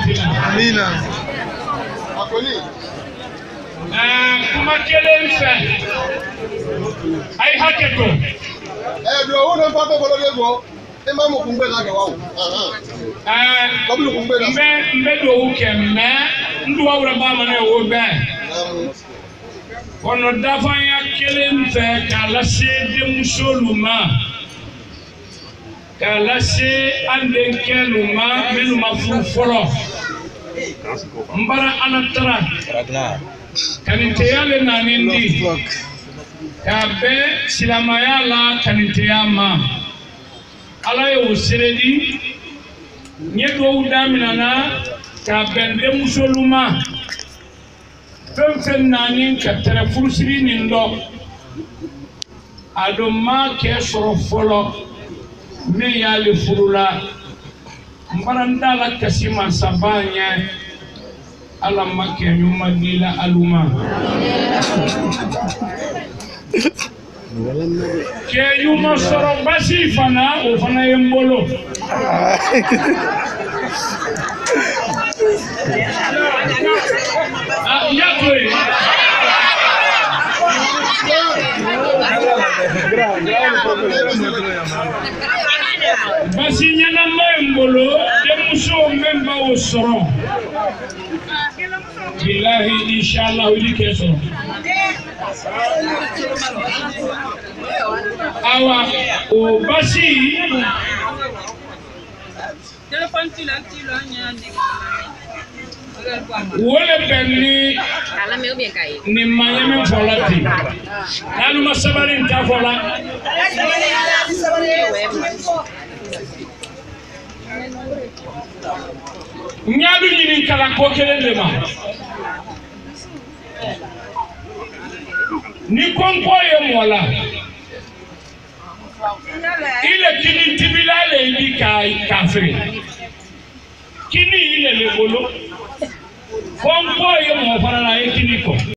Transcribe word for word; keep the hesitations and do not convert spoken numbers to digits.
Amina. Eh, kuma kelen fɛ ayi hakɛ to. Eh, do wo na fa to bolo de go. E ma mo kun be la ga wa. Eh, Kabulu kun be la. Mbe mbe do wo kɛ mɛ ndu wa wura ba ma na wo bɛ. Kono dafanya kelen fɛ k'a lase denmusolu ma. K'a lase an denkɛlu ma minnu ma furu fɔlɔ. N bara ala tara. Kaniteya le naani di. K'a bɛn silamaya la kaniteya ma. Ala ye o sere di. N ye duwawu daminana k'a bɛn denmusolu ma. Fɛn fɛn naani ka tɛrɛ furusiri nin dɔ. A dɔn maa kɛ sɔrɔ fɔlɔ. Min y'ale furu la. N bara n da la kasi mansaba ɲɛ. Ala ma kɛ ɲuman di la alu ma. Kɛ ɲuman sɔrɔ basi fana o fana ye n bolo. Ah, y'a to yen. Basi ɲɛnama ye n bolo denmuso min b'o sɔrɔ. Bilahi inshallah uli kɛ sɔrɔ. Awa o basi. Wole bɛ ni ni maa ye min fɔ la ten. N'alu ma sabali n ta fɔ la. N y'a bi ɲini kalan ko kelen de ma. Ni kɔnkɔ ye mɔ la. Ile kini tibila le di ka kafiri. Kini ile le bolo. Kɔnkɔ ye mɔ fana la ye kini kɔ.